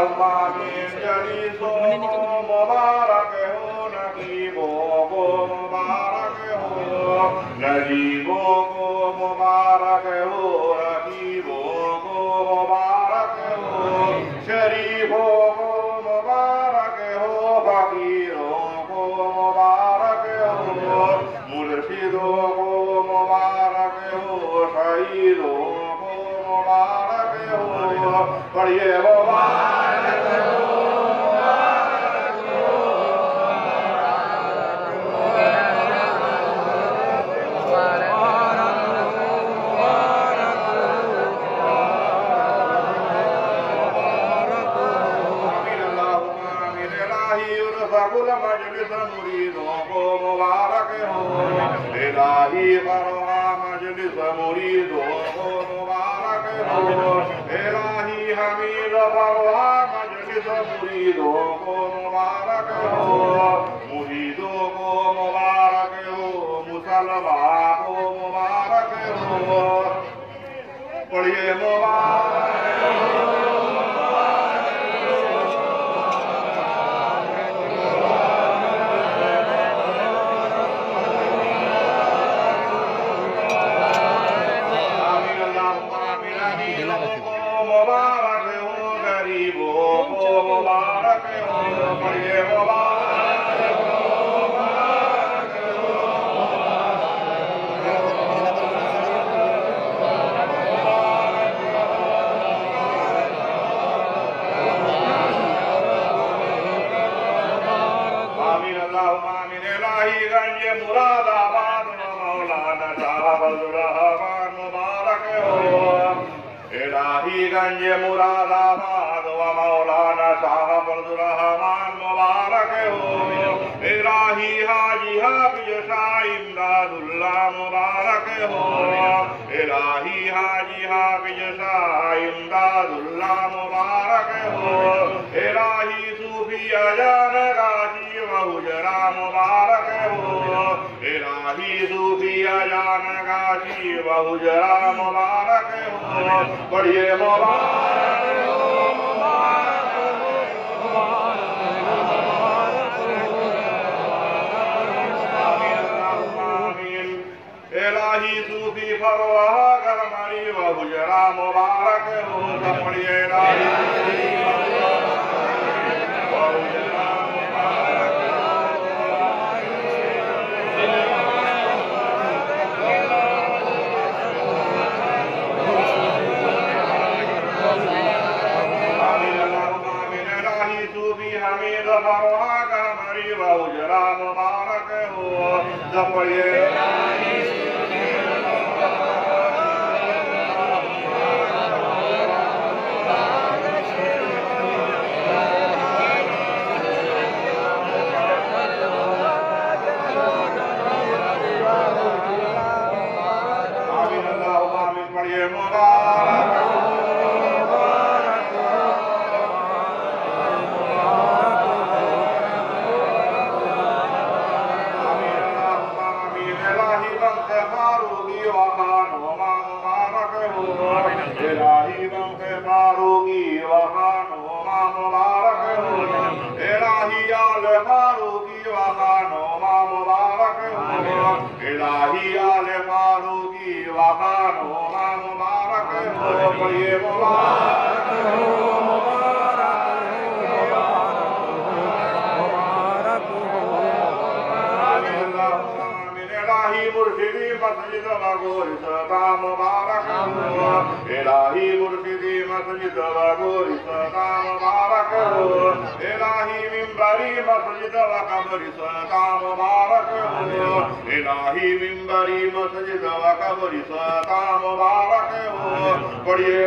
अल्लाहुम्मा आमीन जलीसो मुबारक हो नजीबो को मुबारक हो नजीबो को मुबारक हो रकीबो को मुबारक हो शरीफो को मुबारक हो फकीरों को मुबारक हो मुर्शिदों को मुबारक हो शहीदों को मुबारक हो पढ़िए मुबारक हो मजलिस मुरीदों को मुबारक हो इलाही फरमा मजलिस मुरीदों को मुबारक हो इलाही हमीद फरमा मजलिस मुरीदों को मुबारक हो मुरीदों को मुबारक हो मुसलमान को मुबारक हो पढ़िए मुबारक हो मुबारक हो गरीबों को मुबारक हो पढ़िए मुबारक हो मुबारक हो आमीन अल्लाहुम्मा आमीन इलाही गंज मुरादाबाद मौलाना साहब अब्दुल रहमान मुबारक हो इलाहीगंज मुरादाबाद व मौलाना साहब अब्दुल रहमान मुबारक हो इलाही हाजी हाफिज शाह इमदादुल्लाह मुबारक हो इलाही हाजी हाफिज शाह इमदादुल्लाह मुबारक हो इलाही सूफी अजान गाजी व हुजरा मुबारक हो इलाही सूफी अजान गाजी व हुजरा मुबारक हो पढ़िए मुबारक हो मुबारक हो मुबारक हो आमीन इलाही सूफी फरवा गरमारी व हुजरा मुबारक हो पढ़िए इलाही हमीद फरवा गरमारी व हुजरा मुबारक हो पढ़िए इलाही बंके फारूकी वहानो मा मुबारक हो इलाही आल फारूकी वहानो मा मुबारक हो इलाही आल फारूकी वहानो मा मुबारक हो पढ़िए मुबारक हो मुर्शिदी मस्जिद बगोरी सदा मुबारक हो इलाही मुर्शिदी मस्जिद बगोरी सदा मुबारक हो इलाही मिंबरी मस्जिद वकबरी सदा मुबारक हो इलाही मिंबरी मस्जिद वकबरी सदा मुबारक हो पढ़िए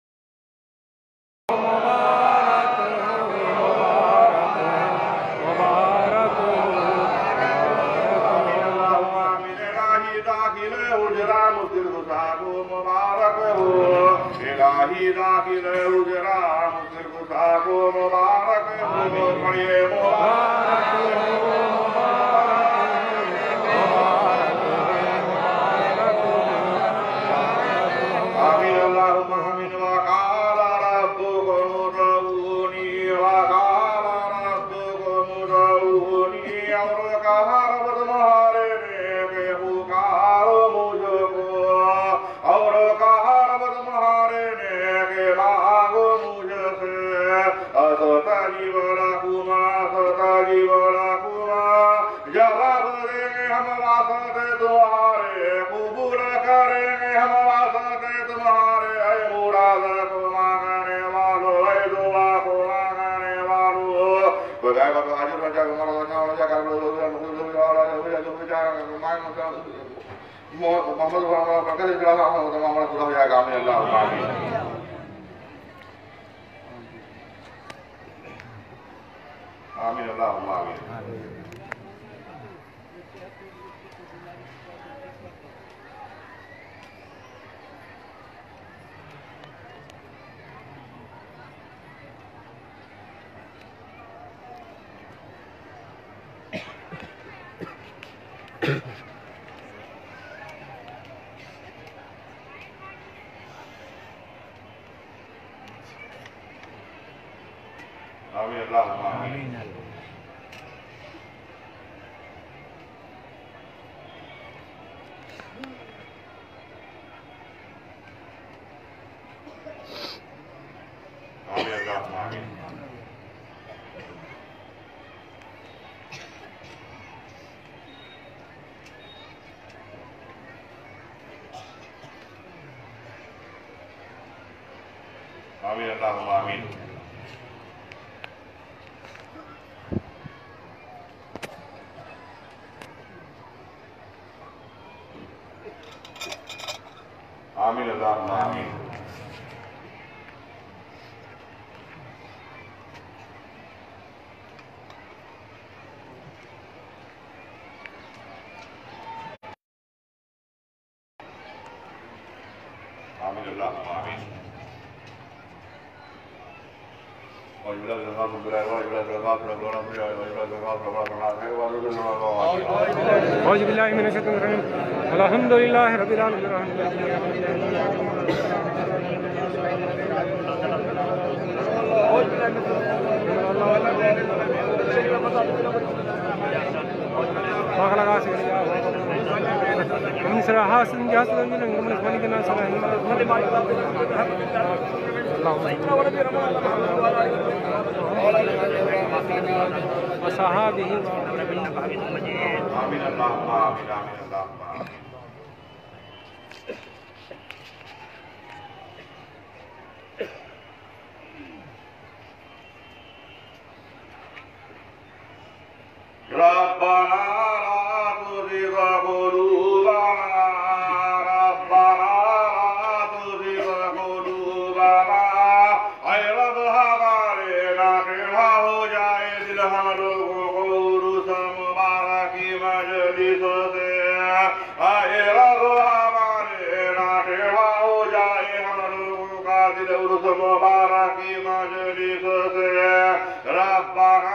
इलाही दाखिल हुजरा मुस्लिम को मुबारक हो पढ़िए मुबारक आमीन अल्लाहुम्मा आमीन व क़ाल रब्बुकुम उदऊनी के मांगो मुझसे असता जीव रखूमा जवाब देंगे हम वास्ते तुम्हारे कबूल करेंगे हम वास्ते तुम्हारे ऐ मुराद को मांगने वालों ऐ दुआ को मांगने वालों बगाए बाबा हाजिर बचा हमारा बचा कर लो मोहम्मद प्रकाश जलाल हमारा पूरा हो जाएगा आमीन अल्लाह आमीन आमीन अल्लाह आमीन आमीन अल्लाह आमीन आमीन अल्लाह आमीन आमीन अल्लाह आमीन आमीन अल्लाह आमीन आमीन अल्लाह आमीन और युला जगह बुलाए और युला जगह प्रोग्राम पे और युला जगह प्रोग्राम है और युला जगह औज बिल्लाहि मिनश शैतानिर रजीम अल्हम्दुलिल्लाहि रब्बिल आलमीन आमीन अल्लाह आमीन आमीन अल्लाह रब्बाना ला तुज़िग़ क़ुलूबना रब्बाना ला तुज़िग़ क़ुलूबना ऐ रब हमारे ना टेढ़ा हो जाए दिल हम लोगों को उर्स मुबारक की मजलिस से ऐ रब हमारे ना टेढ़ा हो जाए हम लोगों का दिल उर्स मुबारक की मजलिस से रब्बाना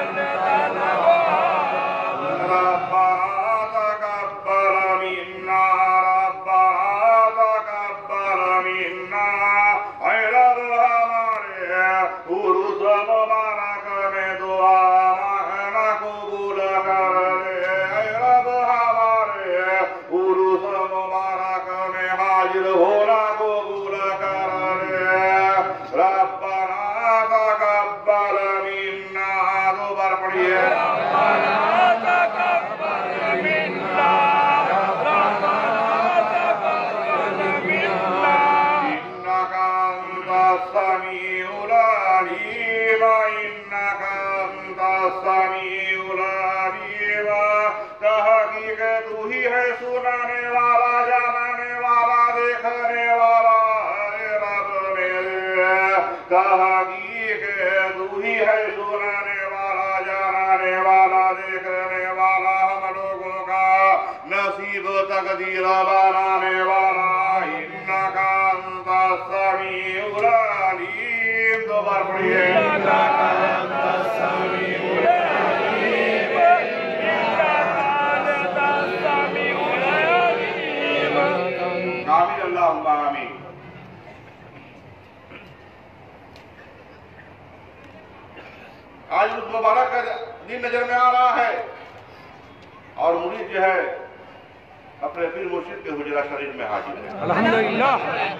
आज उस मुबारक का दिन नजर में आ रहा है और मुरीद जो है अपने पीर मुर्शिद के हुजरा शरीफ में हाजिर है। अल्हम्दुलिल्लाह।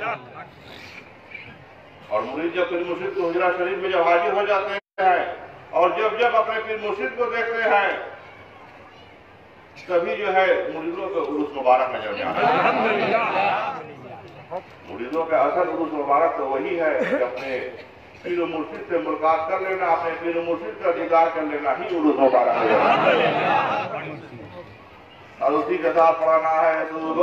और मुरीद जब पीर मुर्शिद के हुजरा शरीफ में जब हाजिर हो जाते हैं और जब जब अपने पीर मुर्शिद को देखते हैं तभी जो है मुरीदों का उर्स मुबारक नजर में आता है। मुरीदों का असल उर्स मुबारक तो वही है कि अपने पीर मुर्शिद से मुलाकात कर लेना, अपने पीर मुर्शिद का दीदार कर लेना ही उर्स मुबारक है। और उसी के साथ पढ़ाना है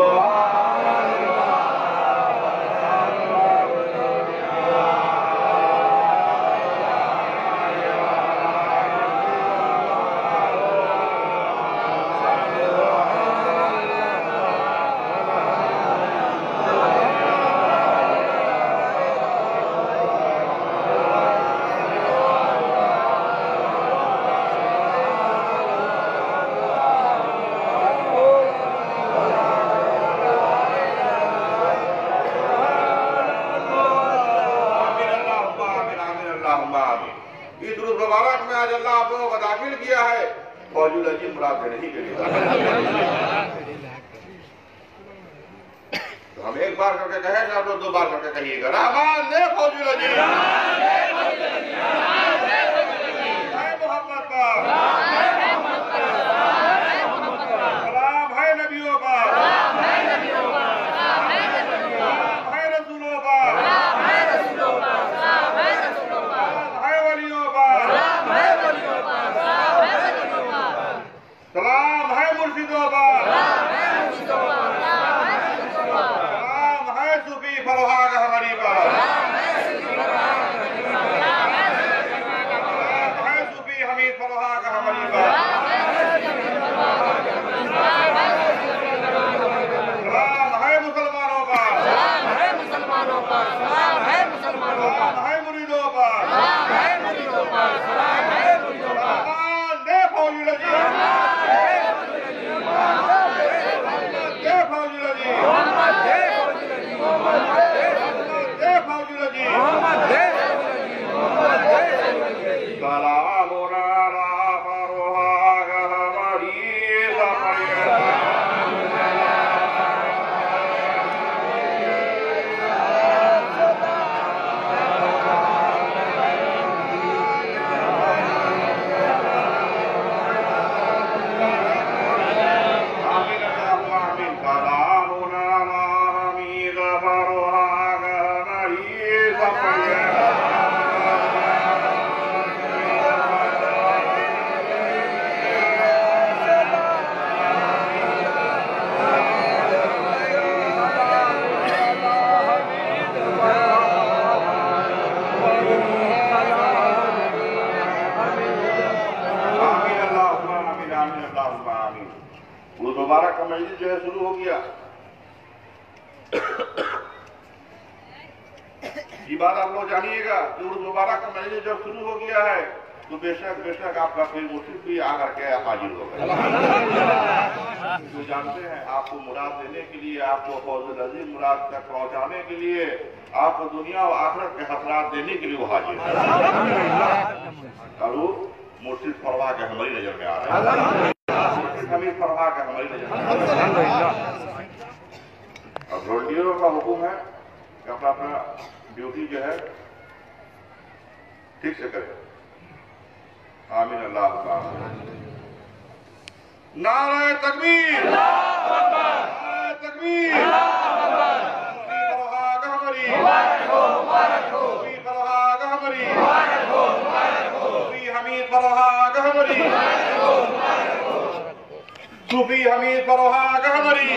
नहीं करेगा। तो हम एक बार करके कहेंगे, आप लोग 2 बार करके कहिएगा। रहमान ने फौजुल अजीम मोहम्मद पर सलाम है, नबियों पर सलाम है, रसूलों पर सलाम है, वलियों पर सलाम है, मुर्शिदों पर सलाम है, सूफी फरहाग हमारी पर सलाम है, सूफी हमीद फरहाग हमारी पर सलाम है, मुसलमानों पर सलाम है, मुरीदों पर रहमान ने फौजुल अजीम मुबारक का मजलिस जो है शुरू हो गया। ये बात आप लोग जानिएगा कि उर्स मुबारक का मजलिस जब शुरू हो गया है तो बेशक बेशक आपका फिर मुर्शिद भी आकर के हाजिर हो गए। तो जानते हैं आपको मुराद देने के लिए, आपको फौजुल अजीज मुराद तक पहुंचाने के लिए, आपको दुनिया और आखिरत के हसरात देने के लिए वो हाजिर है। और वो मुर्शिद फरवा के हमारी नजर में आ रहे हैं, मुर्शिद हमीद फरवा के हमारी नजर में आ रहे हैं। और वॉलंटियरों का हुक्म है कि अपना अपना ड्यूटी जो है ठीक से करें। आमीन अल्लाह नारे तकबीर, नारे तकबीर, हमीद फरोहा गहमरी, सूफी हमीद फरोहा गहमरी,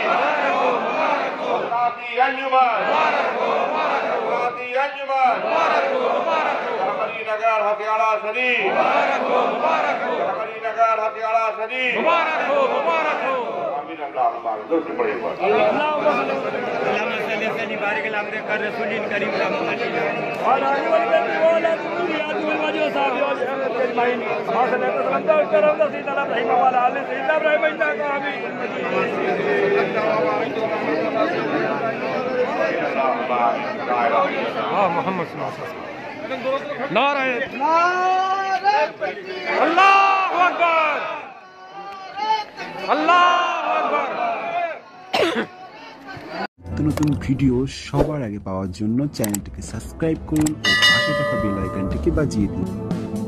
राती अंजुमन, राती अंजुमन, हमारी नगर हथियारा शरीफ, हमारी नगर हथियारा शरीफ, मुबारक हो, मुबारक हो। आमीन अल्लाह मुबारक। जोर से पढ़िए बात। नारे अल्लाहु अकबर, अल्लाहु अकबर। নতুন ভিডিও সবার আগে পাওয়ার জন্য চ্যানেলটিকে সাবস্ক্রাইব করুন ও পাশে থাকা বেল আইকনটিকে বাজিয়ে দিন।